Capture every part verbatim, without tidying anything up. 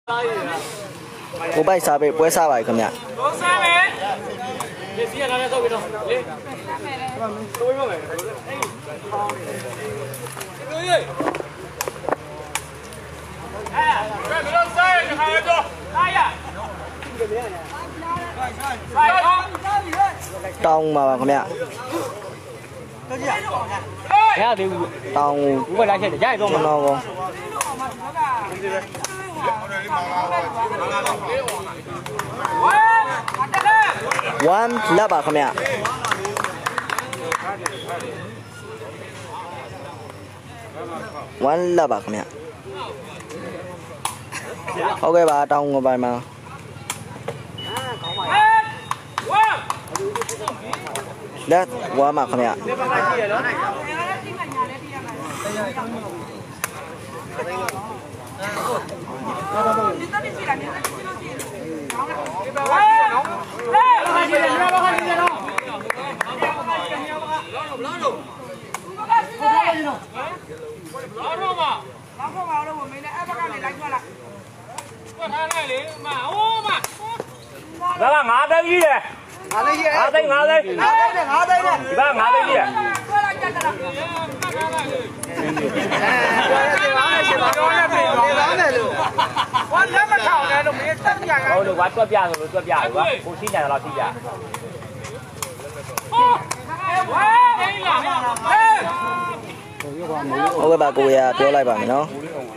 ကိုပိုက်စားပေးပွဲစားပါခင်ဗျာကိုစားမယ်ဒီစီရလာတော့ပြီတော့လေတိုးရမယ်အေးအေးအဲဘယ်လိုစားရခါရတော့အားရတောင်းပါပါခင်ဗျာရသေးဘူးတောင်းဘူးပဲလိုက်ချက်ကြရတော့မှာတော့ကောone လက်ပါခင်ဗျာone လက်ပါခင်ဗျာဟုတ်ကဲ့ပါတောင်းကိုပိုင်းမှာလက်ဝါမှာခင်ဗျာဒါကငါးသိန်းကြီးတယ်ငါးသိန်းကြီးငါးသိန်းငါးသိန်းငါးသိန်းနဲ့ငါးသိန်းနဲ့ဒီကငါးသိန်းကြီးတယ်ဆွဲလိုက်ကြတာလားပြောရပြီပြောရတယ်လို့ဝါလက်မထောင်နဲ့လို့မင်းတက်ပြရဟုတ်လို့ဝါတွက်ပြဆိုလို့တွက်ပြကွာကိုရှိနေတယ်တော့ရှိကြဟုတ်ကဲ့ပါကိုရပြောလိုက်ပါမယ်နော်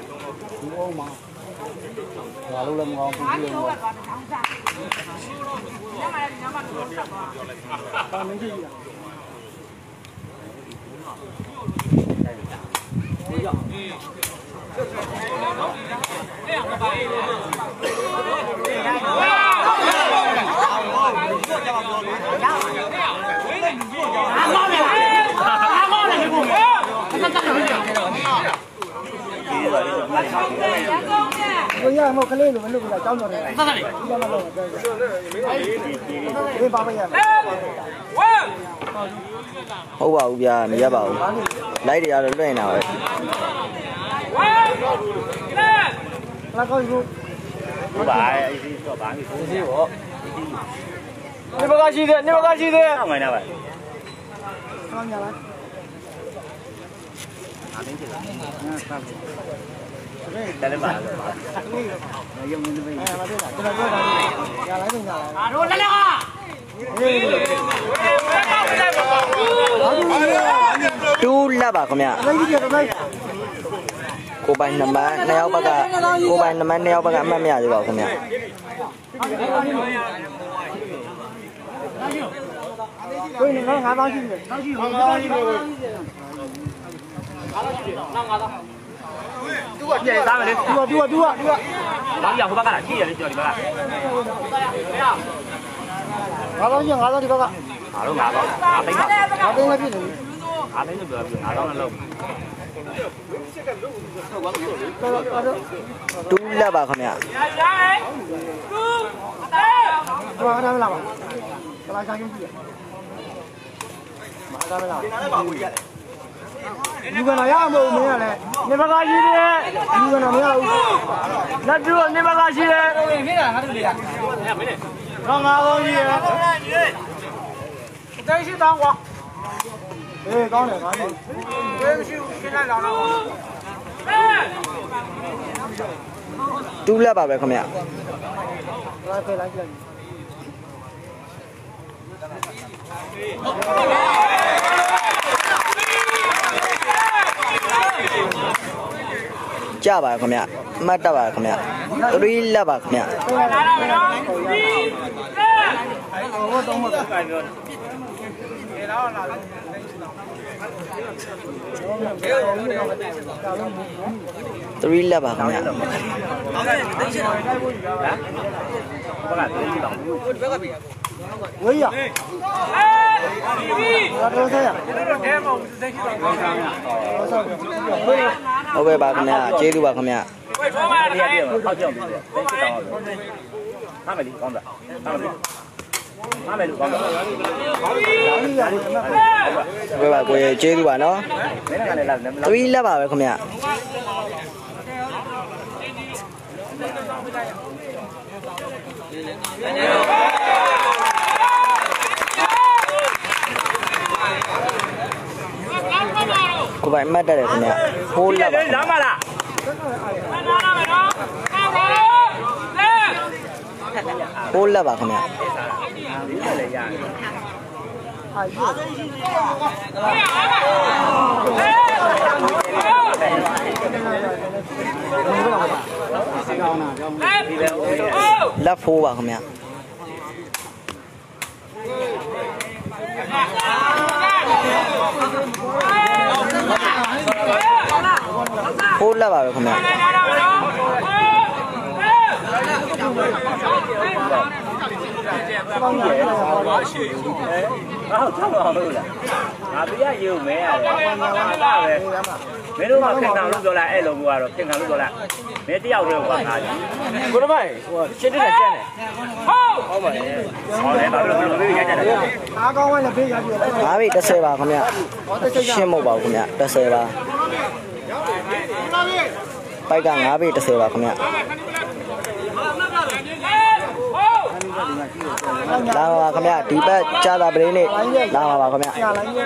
ဘာလို့လဲမကောင်းဘူးလေဘာမင်းကြီးရကိုရမကလေးလိုမလုပ်ဘူးလားကြောင်းတော်တယ်ဆက်ဆက်လေးဒီမှာမလုပ်ဘူးဒီပါမရမယ်ဟုတ်ပါဘူးဗျာမရပါဘူးလိုက်တွေကတော့လွှင့်နေတာပဲလာကောင်းဘူးဟုတ်ပါအဲ့ဒီတော့ဘာလို့ဆိုသေးပေါ့နေဘကရှိသေးနေဘကရှိသေးအောင်မနေပါကောင်းကြလားအားသိကြလားတယ်လည်းပါရုံနေတယ်အဲမသိတာကျွန်တော်ပြောတာရလိုက်ပြန်ရလိုက်အာတို့လက်လက်က two လက်ပါခင်ဗျာကိုပိုင်နံပါတ်နှစ်ယောက်ဘက်ကကိုပိုင်နံပါတ်နှစ်ယောက်ဘက်ကအမှတ်မရသေးပါဘူးခင်ဗျာကိုနေငါးသောင်းရှိတယ်တောင်းရှိငါးသောင်းရှိတယ်ငါးသောင်းသူကပြန်စားမယ်လေသူကသူကသူကသူကဘာကြီးဟိုဘက်ကလာကြည့်ရလေကြော်ဒီဘက်ကငါးသောင်းကျငါးသောင်းဒီဘက်ကငါတို့ငါးသောင်းငါသိန်းပါငါသိန်းလည်းပြည့်နေပြီငါသိန်းလို့ပြောပြီးငါးသောင်းနဲ့လုံး two လက်ပါခင်ဗျာဘာမှမလာပါကလာချာချင်းကြည့်ရမအားမလာလူကနာရမဟုတ်မင်းကလည်းနေဘကရှိတယ်လူကနာမရဘူးလက်တူနေဘကရှိတယ်မင်းကငါတို့လေကမင်းတော့ငါတော့ကြီးရတိုင်းရှိတောင်းကွာအေးကောင်းတယ်ငါတို့ဘယ်မရှိဘူးရှင်းလိုက်တော့တော့ two လက်ပါပဲခင်ဗျာလာဖယ်လိုက်ကြည့်ကြပါခင်ဗျာမှတ်တတ်ပါခင်ဗျာthree လက်ပါခင်ဗျာဟိုတော့မကပြောတယ်လာလာ three လက်ပါခင်ဗျာဝေးရလာတော့ဆရာဟုတ်ကဲ့ပါခင်ဗျာကျေးဇူးပါခင်ဗျာဟောက်ကြောက်ပြီဟာမယ်လီကောင်းတာဟာမယ်လီဟာမယ်လီကောင်းတာဘယ်ပါကိုကျေးဇူးပါနော် three လက်ပါပဲခင်ဗျာကိုပိုင်မှတ်တယ်ခင်ဗျာဟိုးလက်ပါလာမလားဟိုးလက်ပါခင်ဗျာလက်ဖိုးပါခင်ဗျာဖိုးလက်ပါပဲခင်ဗျာအော်ချောင်းအောင်လို့လားငါပြရရုံမဲရတယ်ငါသာပဲမင်းတို့ကခင်ခံလို့ပြောလိုက်အဲ့လိုမျိုးကတော့ခင်ခံလို့ပြောလိုက်မင်းတယောက်တည်းကငါကြီးကိုရမိုင်ဟိုရှင်းနေတဲ့ကျန်တယ်ဟုတ်ဟုတ်ပါလေဟောတယ်ဘာလို့ဘယ်လိုပြေးရကြတယ်အားကောင်းဝိုင်းလည်းပြေးရပြီငါးပြီတစ်ဆယ်ပါခင်ဗျာရှင်းမဟုတ်ပါဘူးခင်ဗျာတစ်ဆယ်ပါပိုက်ကငါးပြီတစ်ဆယ်ပါခင်ဗျာလာပါခင်ဗျာဒီဘက်ကြာတာပရင်းနေလာပါပါခင်ဗျာ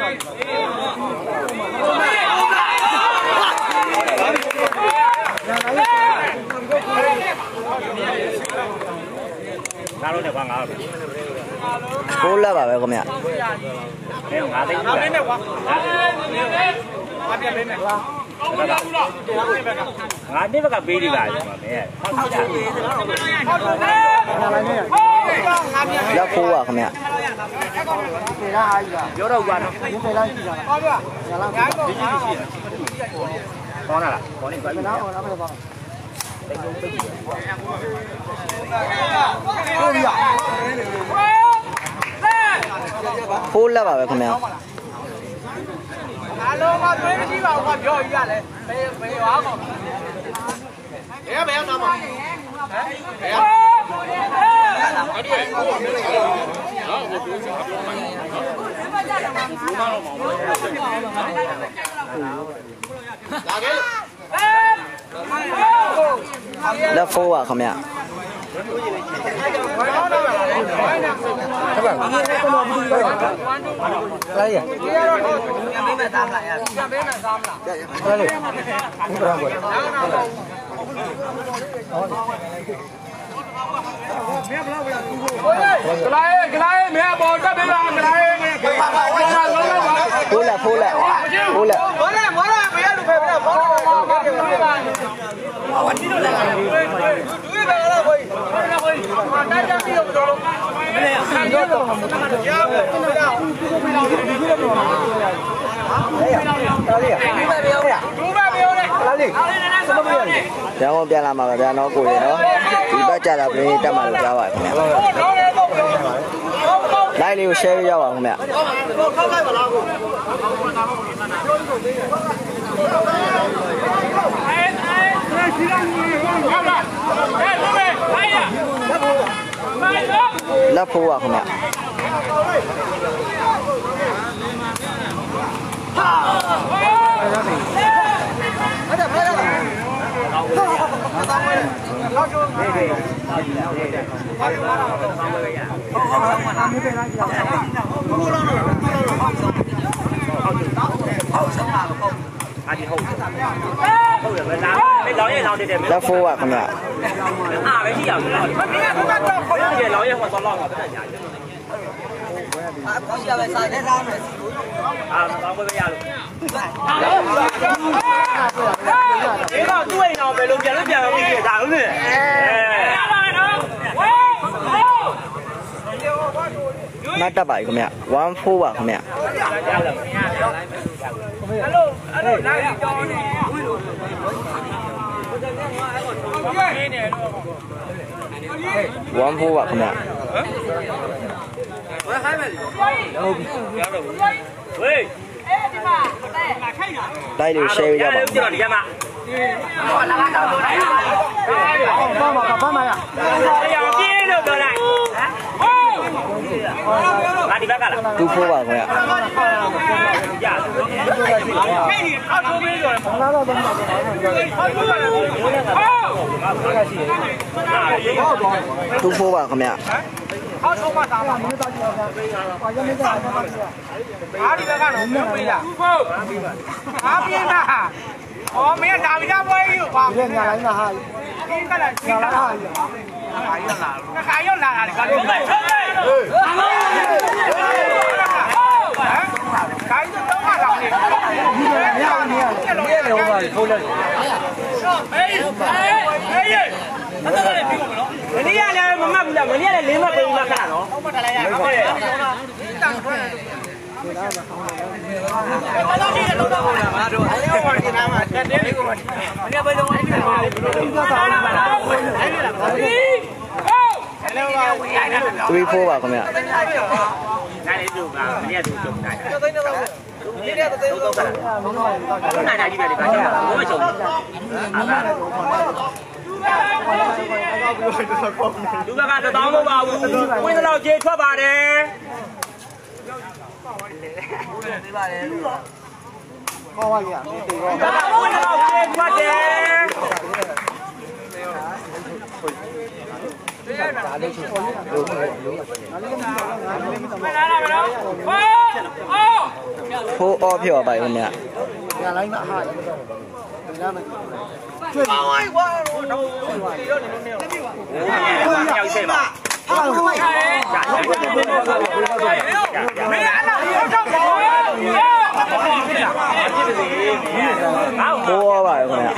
ငါတို့နဲ့ကွာငါတို့ကိုးလက်ပါပဲခင်ဗျာမင်းငါသိငါမင်းနဲ့ကွာငါပြန်ပေးမယ်ကွာငါဒီဘက်ကပေးဒီပါလေမင်းဟောက်ချလက်ဖိုးပါခင်ဗျာပြောတော့ကွာနော်ဒီဖေးလိုက်ကြည့်ကြပါဟုတ်ပါညာလားညာတော့ညာတော့ဟောနာလားဟောနေကွာနားဟောနားပဲပါတိတ်ကုန်တိတ်ကြီးဟုတ်ပြီဖိုးလက်ပါပဲခင်ဗျာအားလုံးကသွေးမရှိပါဘူးကပြောကြီးရတယ်ဘယ်ဘယ်ရွာကောင်ဘယ်ဘယ်ရောက်သားမဟမ်ဘယ်ရောက်အဲ့ဒီကိုမင်းလည်းနော်ဟိုပြောစီပြောမှန်းဘူးမတော့မအောင်လာခဲ့လက်ဖိုးပါခင်ဗျာဟုတ်ပါဘူး။လာရ။ဒီကတော့ပြန်ပေးမယ်သားမလား။ပြန်ပေးမယ်သားမလား။ဟုတ်တယ်။ဘုရားကော။မင်းဘလောက်ရသူ့ကို။ကလာရဲကလာရဲမင်းပေါ်တက်ပေးပါကလာရဲ။ဖိုးလက်ဖိုးလက်ဖိုးလက်မောလာမောလာမရလို့ပဲဗျာ။မောလာမောလာပြေးပါ။ဝတီလို့လည်း။တွေ့ပဲလားကို။ကို။မာတာကြပြီးတော့တော်လုံး။မင်းဆန်တော့တော့ရပါဘူး။ဒါ။ဒီကိတော့ဟာ။အေး။တော်လေး။ဒီပဲပြောရ။ဒီပဲပြောလေ။လာလေး။စမပြောလေ။ရောင်းပြန်လာမှာပါဗျာနော်ကိုရေနော်။ဒီဘက်ကြတာပြင်းတက်မှာလို့ကြားပါခင်ဗျာ။လိုက်လေးကို share ရပါခင်ဗျာ။ခောက်လိုက်ပါလားကို။လက်ဖိုးပါခင်ဗျာอาจจะဟုတ်ဟုတ်တယ်ပဲလာမေးလောင်ရဲလောင်နေတယ်လက်ဖိုးပါခင်ဗျာအားပဲရှိရအောင်မင်းကကတော့ခေါ်ရတယ်လောင်ရဲဟောဆောလောက်ပါပဲညာအာခေါ်ရပဲစားတဲ့သားမယ်အာကောင်းပဲရလို့ဒီတော့သူ့အိမ်အောင်ပဲလို့ပြန်လို့ပြန်လို့ပြီးတာဟုတ်တယ်အဲရပါမယ်နော်ဝေးမတ်တက်ပါခင်ဗျာone fourပါခင်ဗျာအဲ့လိုအဲ့လိုနိုင်ကြောင်းနေ one fourပါခင်ဗျာဘယ်ခိုင်းမယ်လဲဟုတ်ပြီရတော့ဘူးဝေးအဲ့ဒီမှာလာခိုင်းတာလိုက်လို့ share ရပါဦးကျွန်တော်ဒီကမှာဟောလာတော့လို့လိုက်ပါဘာမှဘာမှရအောင်ပြေးလို့ပြောလိုက်ဟမ်ဟောငါဒီဘက်ကလား two fourပါခင်ဗျာရတူဖိုးပါခင်ဗျာ好抽嘛，打嘛，没打几个，好像没打，哪里来看了？没回来。哪边的？哦，没有打，人家没有吧？你看来那哈，你看来，你看来哈，还要拿，那还要拿哪里？赶紧来！赶紧等下拿的。你看，你看，你看，你也留吧，抽了。哎哎哎！ မနေ့ကလည်းမမှတ်ဘူးလားမနေ့ကလည်းလေးမှတ်ပေးမှတ်ခါနော်ဟုတ်မှတ်တယ်ရအောင်ဟုတ်တယ်တန်ခွဲတော့ဒီတော့တော့လာငါတို့အဲ့ဒီမှာဒီနားမှာတက်တယ်ကိုမနေ့ဘယ်လိုလဲဒီကစားလာပါလားအဲ့ဒီလားဟုတ်တယ်ဟုတ်ပါဘူးရိုက်တာတော့ three four ပါခင်ဗျာနိုင်လေသူကမနေ့ကသူကြုံတာကျော်သိန်းတော့ဒီနေ့တော့သိန်းတော့ကနိုင်တာကြီးပဲဒီပါချင်တာဘယ်မှာချုံအာသာလူကကတော့တောင်းမပါဘူးဝင်းတော့ကျေထွက်ပါတယ်ခေါ်ပါရအောင်တေကောဝင်းတော့ကျေထွက်တယ်ဒါလေးချင်းဟုတ်ဖိုးအော်ဖြစ်ပါခင်ဗျာညာလိုက်မှာဟာဒီလားမကျွေးပါဝိုင်းကွာတော့ဒီတော့နေနေဟုတ်ကဲ့ရောက်စေပါဟာဟိုဟာမင်းအဲ့ဒါရောက်တော့ပါဖိုးအော်ပါခင်ဗျာ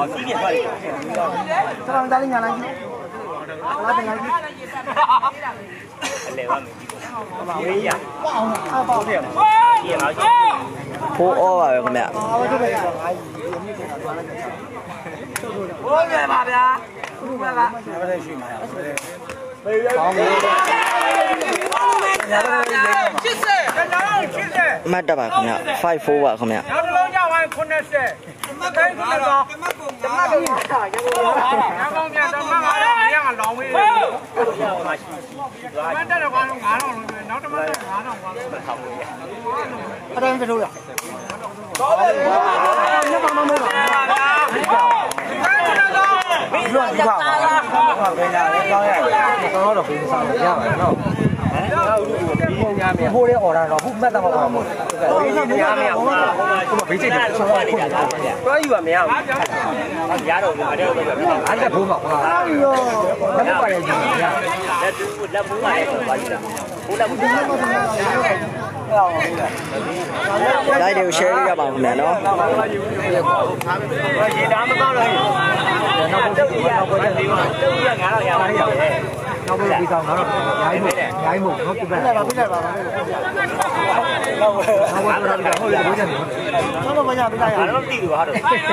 စလောင်းသားလေးညာလိုက်ကြည့်လာတယ်ညာကြည့်အလေပါမေးမေးရပေါ့အောင်အပေါ့တယ်ဒီမှာဖိုးအော်ပါခင်ဗျာအာဝတ်တယ်ငါကြီးမြစ်နေတာသွားလိုက်တယ်ဟုတ်ကဲ့ပါဗျာဟုတ်ကဲ့ပါဘယ်လိုရှိမှာလဲဘယ်လိုကောင်းလဲညာတော့လေးချစ်စေညာတော့ချစ်စေမှတ်တပါခင်ဗျာ five four ပါခင်ဗျာနောက်တစ်လုံးကြဝိုင်း90မတ်တိုင်းကတော့မတ်ပုံမှာမတ်ပုံမှာရကောင်းပြန်တော့မတ်ကတော့ညကလောင်ဝေးတယ်မတ်တက်တော့ကတော့ငါးတော့လုံးပဲနောက်တစ်မတ်တော့ငါးတော့ပါပဲထောက်လို့ရအဲ့ဒါမပြောရတော်တယ်ညကမှမဟုတ်ပါဘူးလွတ်ပါလားဟုတ်ကဲ့လားကောင်းရတယ်တော့တော့ပြင်စားရပါတယ်နော်ဟမ်ဟိုလေးအော်ဒါတော့ဟုတ်မှတ်တော့ပါမို့ဘေးကမရမရဘူးဟိုဘေးစိတ်တော့ဆောင်းနေတာတွားယူပါမရဘူးရတော့ဘူးအဲ့ဒါတော့ပဲအဲ့ဒါဘုံပါကွာအဲ့ရောလက်ပါရဲ့ကြီးရလက်တူလက်ဘူးပါရဲ့ပါကြည့်တာဘိုးလက်ဘူးလိုက်တွေကို share လေးရပါဦးခင်ဗျာနော်ရေဒါမတော့လို့နောက်တော့ဒီကတော့ဒီကငါတော့ရပါတယ်နောက်ပြီးပြီးဆောင်တော့ရိုင်းမို့ရိုင်းမို့နော်ပြလိုက်ပါပြလိုက်ပါပါနောက်နောက်တော့ဒီကဟုတ်တယ်ဘိုးကျန်တယ်ဆောင်းတော့မညာပြလိုက်ရအောင်တော့မသိဘူးဟာတော့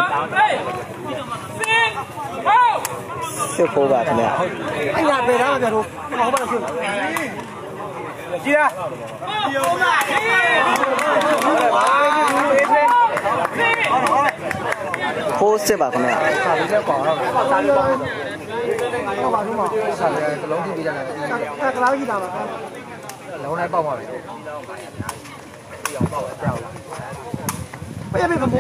စစ်ဖိုးပါခင်ဗျာအဲ့ညာပေတာကြတော့ဟောပါလို့ကြည့်လားဖိုးစစ်ပါခင်ဗျာစာလေးလည်းပေါ့တော့စာလေးပေါ့တော့ပါဘူးမစာလေးကလုံးကြည့်ပြရတယ်အဲကလောက်ကြည့်တာပါလုံးလိုက်ပေါက်ပါပဲပြောင်းပေါက်ကြောက်ပေးပေးဖို့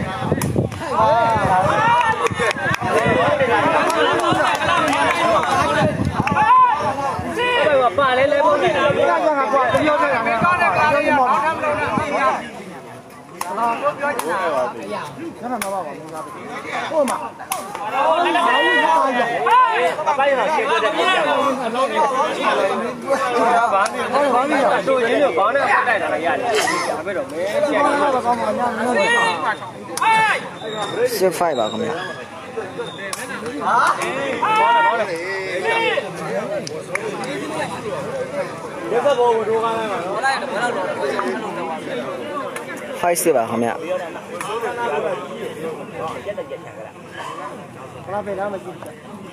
ပါလေလေဘုန်းကြီးကကြာကကွာပြောကြတာနဲ့ကောင်းတဲ့ကားလေးရအောင်ထမ်းလို့နော်ဟာတော့ပြောချင်တာအရာခဏမပါပါဘူးသားပဲကို့မှာဘာလို့ဘာလို့ဟာရဘာပိုင်ရရှင်းတဲ့ပြကြပါဘာလို့ဘာလို့ဘာလို့တို့ရင်းတို့ဘောင်းနဲ့တိုက်တာလည်းရတယ်ဒါပဲတော့မင်းရှင်းတာကောင်းမှာညာမျိုးတွေစစ် five ပါခင်ဗျာဟာဘောင်းနဲ့ဘောင်းနဲ့ဒီဘက်ဘောတို့ကားလိုက်ပါနော်လိုက်တော့ဘယ်တော့တော့ five စစ်ပါခင်ဗျာဘလာပဲလားမကြည့်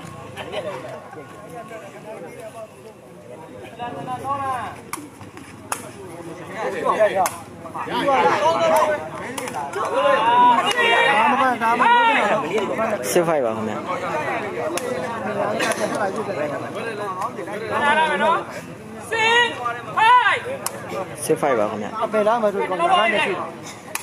စစ် five ပါခင်ဗျာ စစ် five ပါခင်ဗျာအပေလားမတို့ကောင်ညာနဲ့ရှိ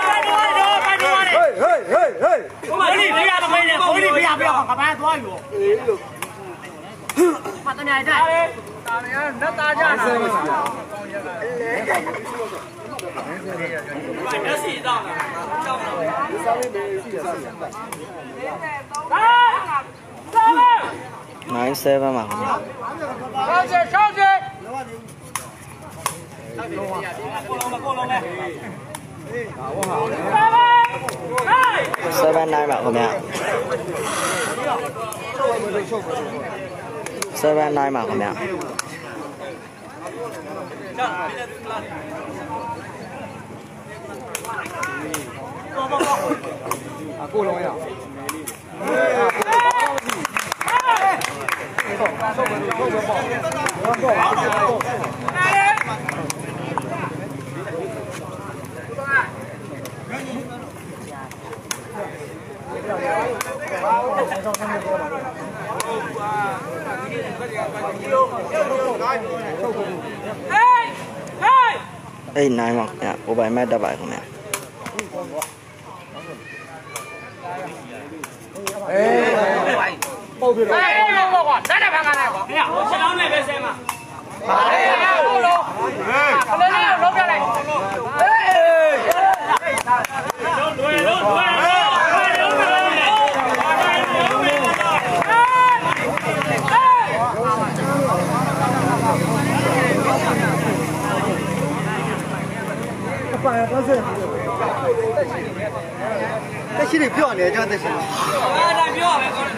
嘿嘿嘿！ 我们你不要不回来，我你不要不要，干嘛多有？把东西来带。大娘，那大家是。这是一张。 nine seven 嘛。 上去上去。 过龙了过龙了。 seven nine ပါခင်ဗျာ seven nine ပါခင်ဗျာကိုလုံးရ eight nine ပါခင်ဗျာ ကိုပိုင်မဲ့တက်ပါခင်ဗျာအေးပုတ်ပြီတော့အေးလုံးတော့ကွာတက်တက်ဖန်ကန်လိုက်ကွာဟဲ့ရှင်းအောင်နဲ့ပဲဆဲမှာပါလေဟုတ်လို့ဟေးခလေးလေးလုံးပြလိုက်ဟေးလုံးတွေလုံးတွေပါရတော့တက်ရှိနေပြောနေကြတက်ရှိနေအာဒါပြောပဲကော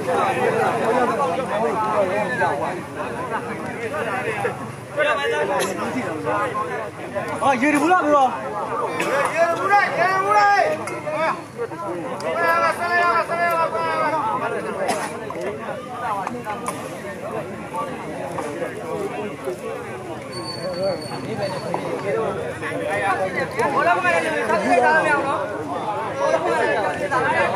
အာရေဘူးလားပြောရေဘူးလားရေဘူးလားဆလဲရဆလဲရဘောလုံးမနဲ့ဆက်ပြေးသားမရအောင်နော်ဘောလုံးမနဲ့ဆက်ပြေးသားမရအောင်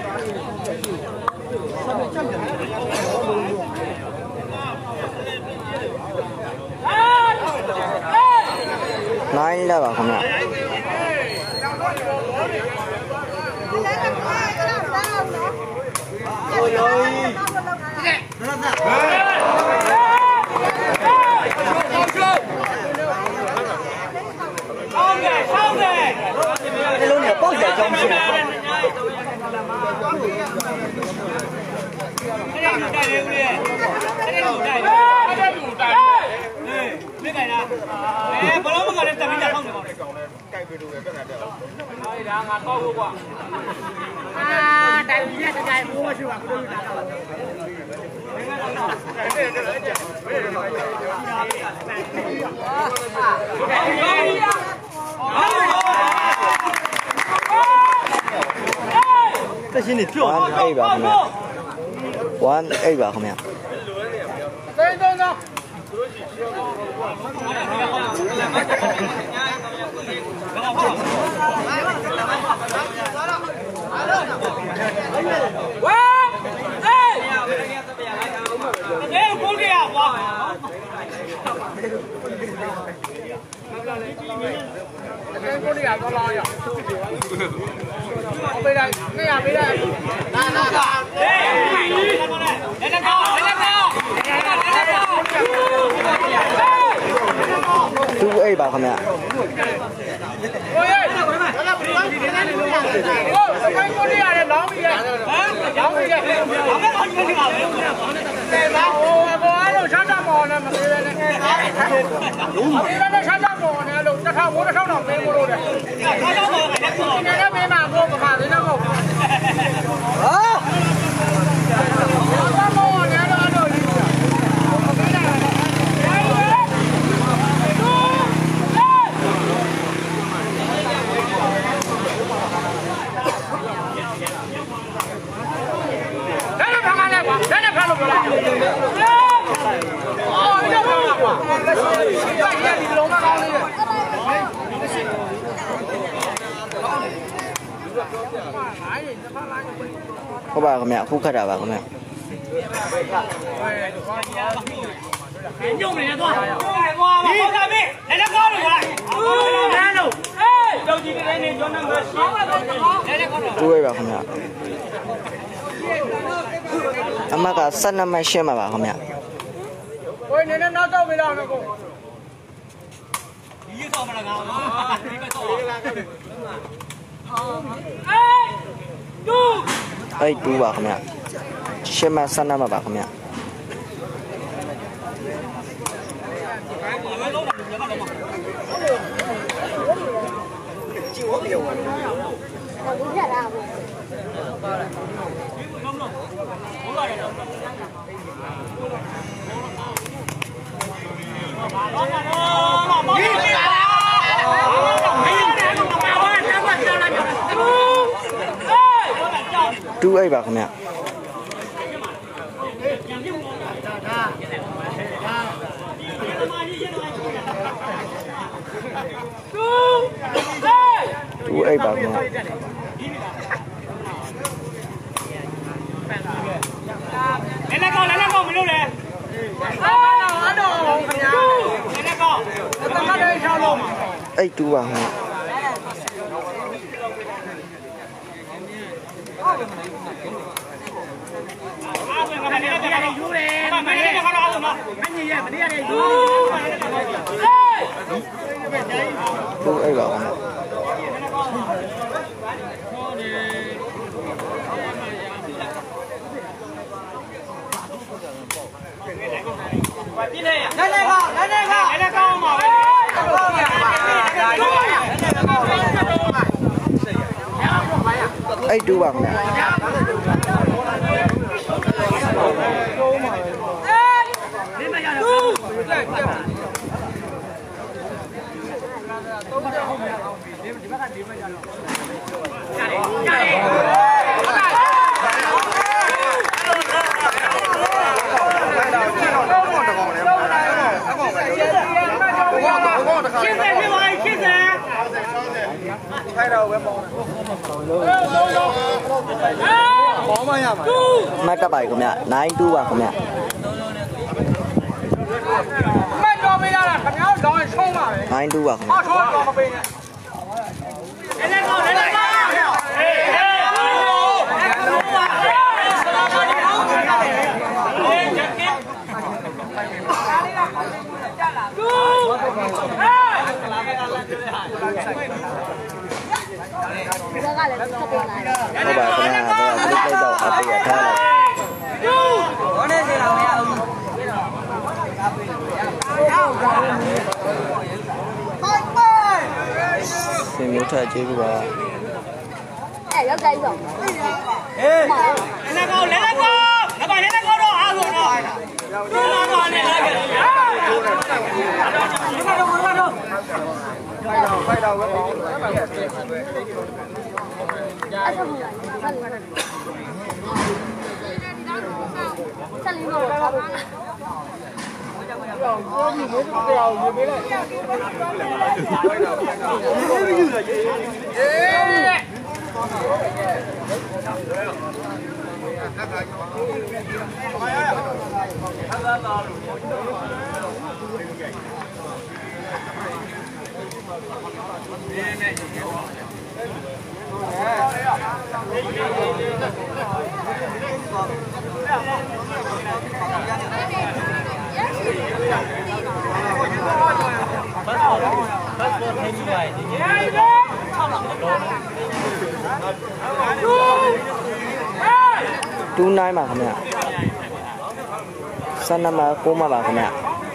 nine လာပါခင်ဗျာဒီလုံးနဲ့ပေါက်ကြကြောင်းမရှိဘူး တက်ရှင်းနေပြော one eight ပါခင်ဗျာ one eight ပါခင်ဗျာတိန်တုံးတော့ဝါအေးအေးကိုကြီးอ่ะကွာအဲ့ကိုကြီးอ่ะတော့လာရเอาไปได้ไม่อยากไปได้ได้ได้ได้เฮ้ยเล่นเข้าเล่นเข้าเล่นเข้าเล่นเข้า two eight ပါခင်ဗျာโอ้ยแล้วแล้วพี่นี่ได้เลยโอ้สไปကိုนี่ရတယ်လောင်းပြီဟမ်လောင်းပြီဘာပဲခေါ်နေပါလဲတဲ့ပါဟိုအပေါ်အဲ့လိုချမ်းသာပေါ်နေမပေးပဲနဲ့ဒီလည်းချမ်းသာပေါ်နေလို့တစ်ခါဘိုးတစ်ထောင်တော့ပေးမို့လို့တဲ့ချမ်းသာပေါ်နေတယ်ဒီနေ့လည်းပေးမှာကိုပမာသေးတော့မဟုတ်ဟာဘာမောနေတော့အဲ့လိုကြီးပေးတာလက်နဲ့ဖမ်းလို့ပြောလိုက်အော်ရောက်ပါကွာရိုက်ရဒီလုံးမကောင်းလေးရဲ့ဟုတ်ပါခင်ဗျာအခုခတ်တာပါခင်ဗျာညုံနေတော့ညုံနေသွားပါဘောကမေးလက်နဲ့ကောင်းလို့ပြောလိုက်လမ်းလို့အေးကြောက်ကြည့်တဲ့နေကျောင်းနံပါတ်ရှင်းလက်နဲ့ကောင်းတော့ two eight ပါခင်ဗျာအမကsevenနံပါတ်ရှင်းပါပါခင်ဗျာကိုယ်နေနဲ့နောက်တော့ပြလောက်နော်ကိုဒီရတော့မလားငါဒီဘက်တော့အေးတူ eight two ပါခင်ဗျာရှင်းမsevenနံပါတ်ပါခင်ဗျာချတူအိတ်ပါခင်ဗျတူအိတ်ပါခင်ဗျလဲလဲကောလဲလဲကောမလို့လဲအားအားတော့ခင်ဗျာလဲလဲကောတမတ်လေးချောင်းလုံးမှာအိတ်တူပါခင်ဗျအားဝင်ကမနေကြတယ်ယူတယ်မနေကြတော့အောင်မမနေရမနေရတယ်ယူတူအိတ်ပါခင်ဗျပြင်းနေရလဲလဲကောလဲလဲကောလဲလဲကောမှာပဲအိတ်တူပါခင်ဗျမတ်တက်ပါခင်ဗျနိုင်တူပါခင်ဗျမတ်တော်ပေးရတာခင်ဗျာတော့ချုံးပါပဲနိုင်တူပါခင်ဗျအော်ချုံးတော့မပေးနဲ့လဲလဲကောလဲလဲကောဟေးဟေးဟုတ်ပါခင်ဗျာဒါကဒီကိတော့အပေးရထားလိုက်ဘောနေစီတော်မရဘူးစင်မျိုးထကျေးဇူးပါ哎，要改一种。 哎， 来高来来高，来吧来来高着阿哥呢，多拿多呢那个。你看着我看着。 快到快到我跑。 哎，差不多，差不多。这里面我差不多。 我你没这个表，你没来。哎。 တူနိုင်ပါခင်ဗျဆန္ဒမှာကိုမပါခင်ဗျ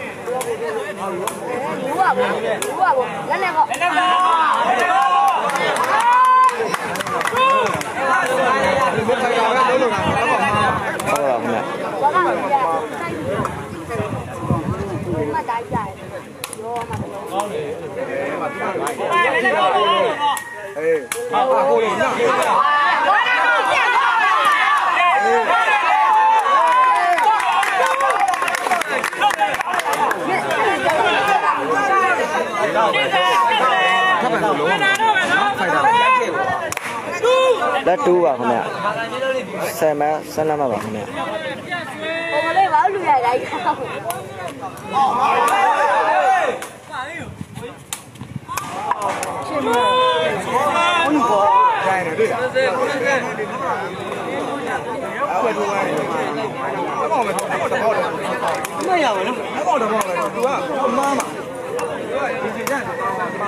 ဘူးပါဘူးဘူးပါဘူးလည်းလည်းကောလည်းလည်းကောဟုတ်ပါခင်ဗျဘာမှမလုပ်ရဘူးမတိုင်းကြရောမှာကောင်းတယ်လည်းလည်းကောအေးဟာကိုရနာလက်တူပါခင်ဗျဆယ်မဆယ်နမပါခင်ဗျဟိုမလေးဘာလို့လူရလိုက်ကောရှင်မဘုန်းဘောရိုင်းနေတွေ့လားခွဲထိုးရတယ်အကောင့်ပဲအကောင့်တစ်ပေါက်တယ်မရဘူးနော်အကောင့်တစ်ပေါက်ပဲသူကမားမှာဒီစီတဲ့ပါ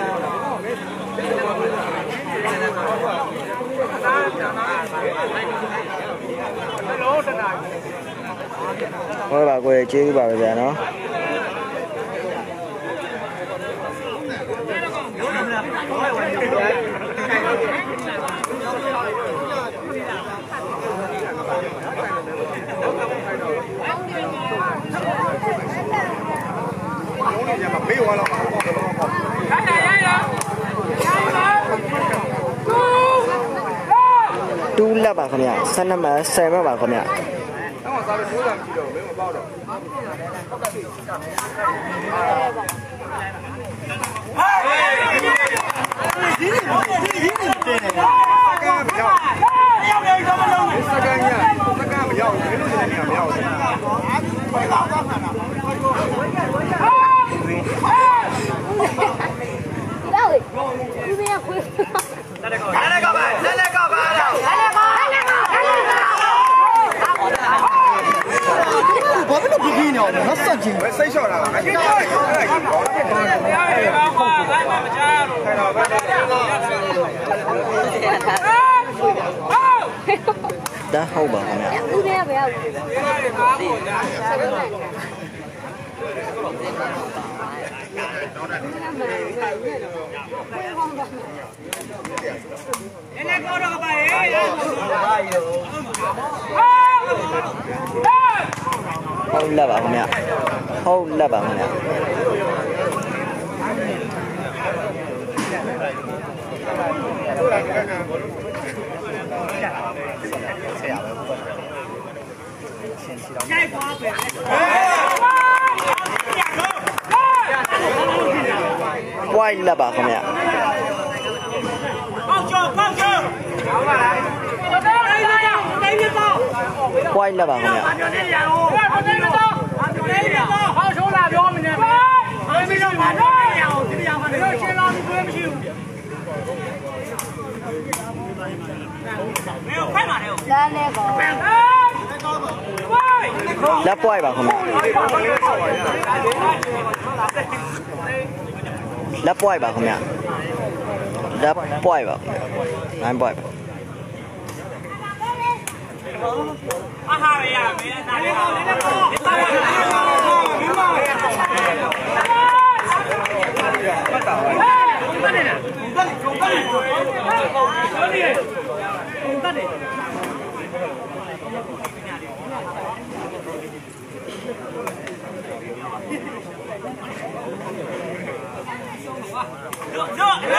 ဟုတ်ပါကိုယ်ကျေးဇူးပါပဲဗျာနော်ဟုတ်နေကြမှာမေးသွားတော့မှာပေါ့တော့ပေါ့ခိုင်းနိုင်ရရတူးလက်ပါခင်ဗျဆယ်နံပါတ်ဆယ်မှတ်ပါခင်ဗျတော့စားလို့စိုးတာမရှိတော့မင်းမပေါ့တော့ဟေးဒီဒီဒီဒီတဲ့ကံမရောက်ရောက်နေတော့မလုံးစကန်ရစကန်မရောက်ဘူးလို့လည်းမရောက်ဘူးဘယ်တော့သွားမှာလဲလာလေဒီမင်းခွေးလက်ကောလက်ကောပါလက်လက်ကောပါတော့လက်လက်ကောလက်လက်ကောဘာလို့ပြင်းနေအောင်မဆက်ချင်းပဲစိတ်လျှော့တာအရင်ကအဲ့ဒါကြီးပေါ့အဲ့ဒါကောဘာမှမချားတော့ခိုင်တော့ပဲဒါဟုတ်ပါခင်ဗျဦးလေးကဘယ်ရောက်လဲနည်းနည်းကောတော့ပါရဲ့ဟုတ်လက်ပါခင်ဗျဟုတ်လက်ပါခင်ဗျဝိုင်းလက်ပါခင်ဗျပေါက်ကျော်ပေါက်ကျော်ဟောပါလားတိုင်းရတော့တိုင်းရတော့ဝိုင်းလက်ပါခင်ဗျပြောနေရအောင်တိုင်းရတော့တိုင်းရတော့ဟောချိုးလာပြောမနေဘူးအားမလို့ပါတော့ရအောင်ဒီရအောင်မလို့ရှင်းလာပြီးမရှိဘူး没有快马的， လာလေကောလက်ပွိုင်းပါခင်ဗျလက်ပွိုင်းပါခင်ဗျလက်ပွိုင်းပါနိုင်ပွိုင်းပါ啊哈呀，没人打的好，你那个，你打的好，明白？不打了，中单的，中单的，中单的，中单的，中单的。热热热！